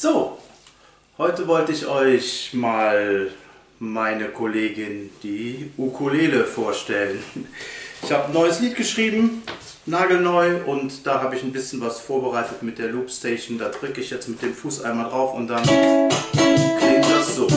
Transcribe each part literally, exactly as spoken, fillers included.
So, heute wollte ich euch mal meine Kollegin, die Ukulele, vorstellen. Ich habe ein neues Lied geschrieben, nagelneu, und da habe ich ein bisschen was vorbereitet mit der Loopstation. Da drücke ich jetzt mit dem Fuß einmal drauf und dann klingt das so.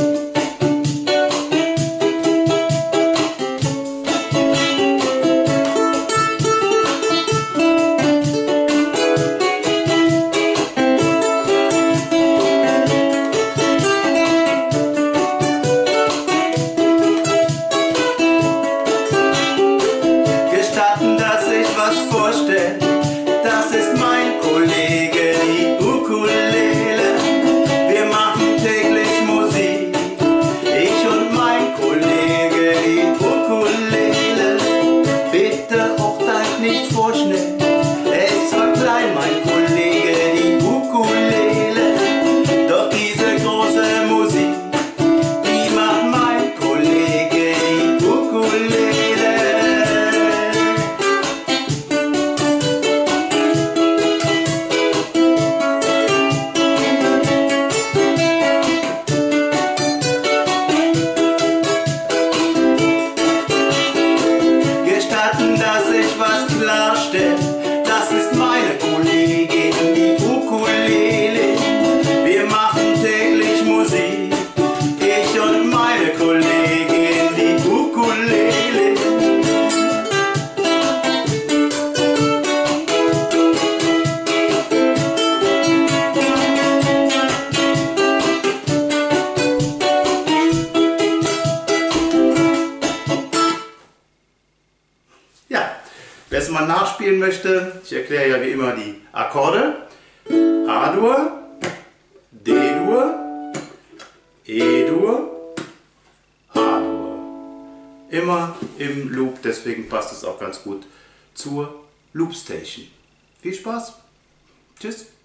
Vorstellen, das ist mein Kollege, die Ukulele. Wir machen täglich Musik, ich und mein Kollege, die Ukulele. Bitte auch dein nicht vorschnell, er ist zwar klein, mein Kollege, die Ukulele, doch diese große Musik, die macht mein Kollege, die Ukulele. Dass ich was klarstelle, das ist meine Kollegin, die Ukulele. Wir machen täglich Musik, ich und meine Kollegin, die Ukulele. Ja, wer es mal nachspielen möchte, ich erkläre ja wie immer die Akkorde. A-Dur, D-Dur, E-Dur, A-Dur. Immer im Loop, deswegen passt es auch ganz gut zur Loopstation. Viel Spaß, tschüss.